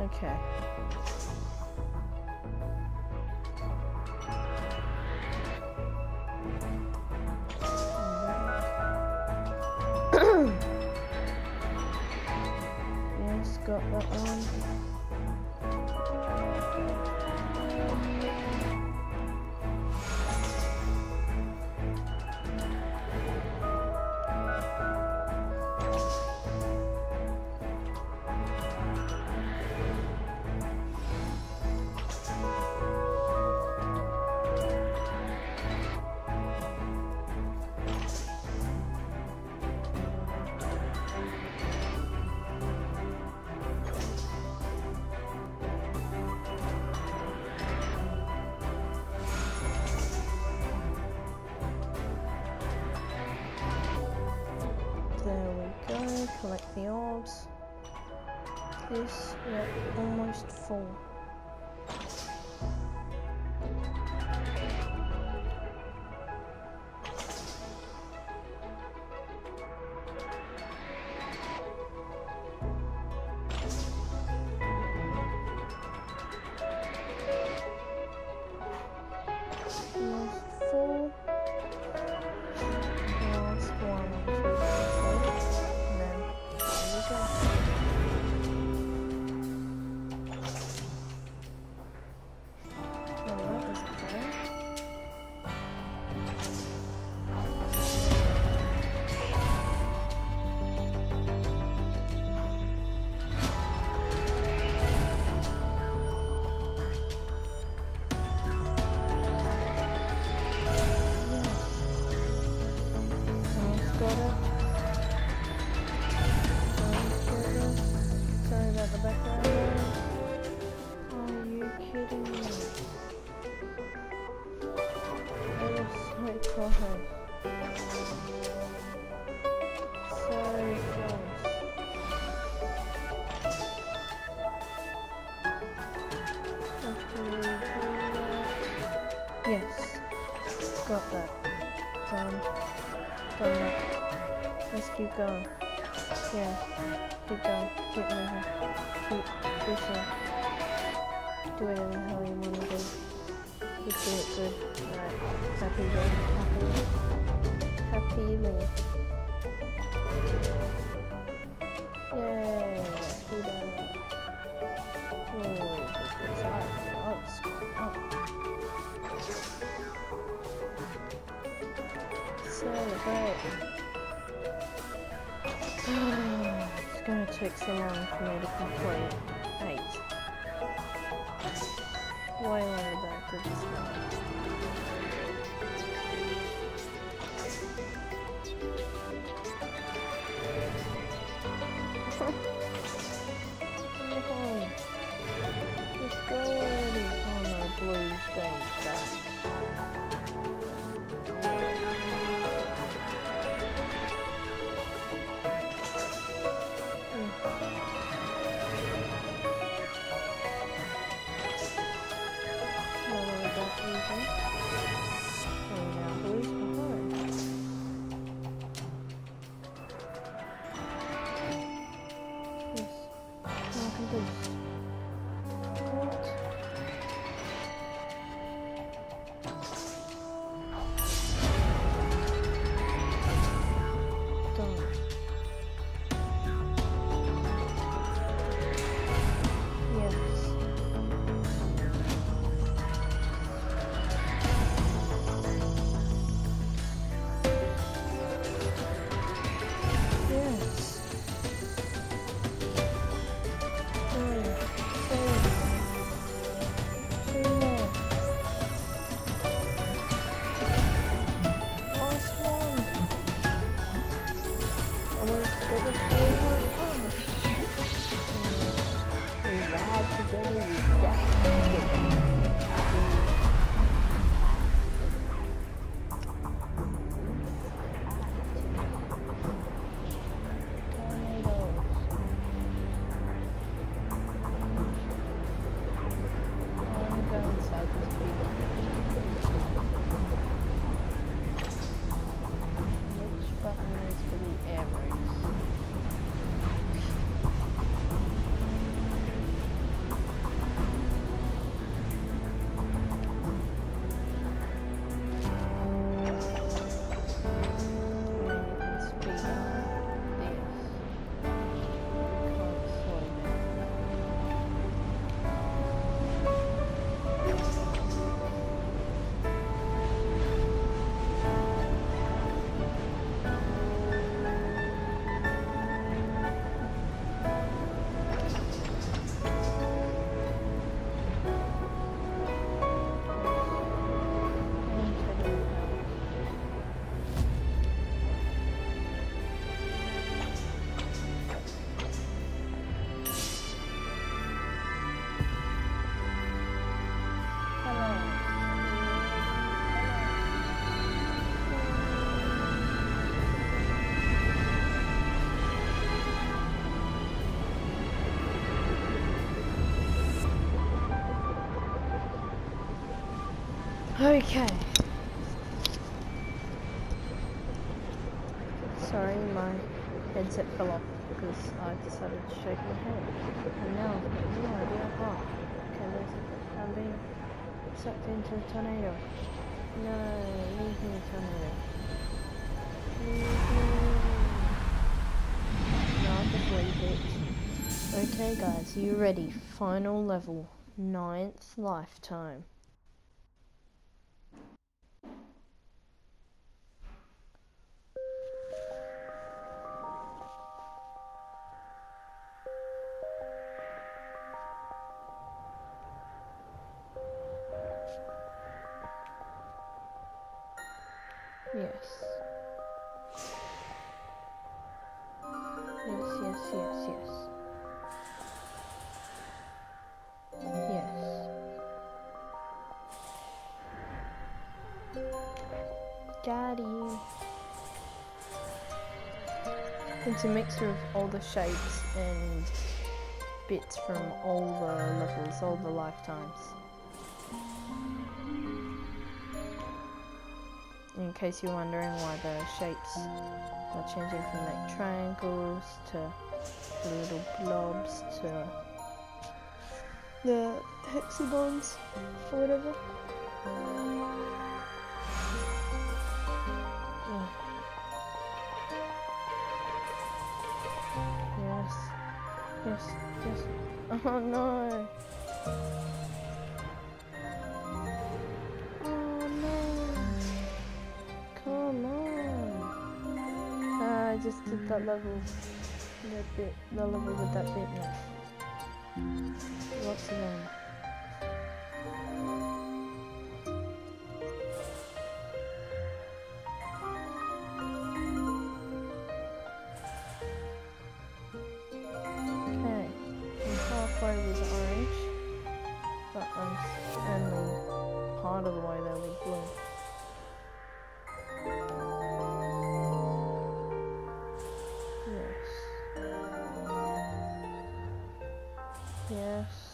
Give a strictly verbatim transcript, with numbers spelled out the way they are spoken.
Okay. Yes, got that one. There we go, collect the orbs. This, we're almost full. Almost full. Last one, two, three, and then there we go. Oh, that was okay. Sorry about the background noise. Are you kidding me? That was so close. So close. After we do that. Yes. Got that. Done. Done that. Let's keep going. Yeah. Keep going. Keep moving. Keep pushing. Do whatever the hell you want to do. Just do it good. Alright. Happy day. Happy. Happy day. Yay. Do that. Oh, it's hard. Oh, it's oh. Celebrate. It's gonna take so long for me to complete eight. Way longer than I could start. Let's go already. Oh no, blues don't die. Okay. Sorry, my headset fell off because I decided to shake my head. And now I've got no idea how. Okay, there's a, I'm being sucked into a tornado. No, leave me, tornado. Leave me. No, I'll just leave it. Okay guys, you ready? Final level. Ninth lifetime. Yes. Yes, yes, yes, yes. Yes. Daddy. It's a mixture of all the shapes and bits from all the levels, all the lifetimes. In case you're wondering why the shapes are changing from like triangles to the little blobs to the hexagons or whatever. Yeah. Yes. Yes. Yes. Oh no. Oh no. Come on. Uh, I just did that level. That bit. The level with that bit now. Lots of them. Okay, and halfway was orange, but I'm only part of the way there was blue. Yes. Yes.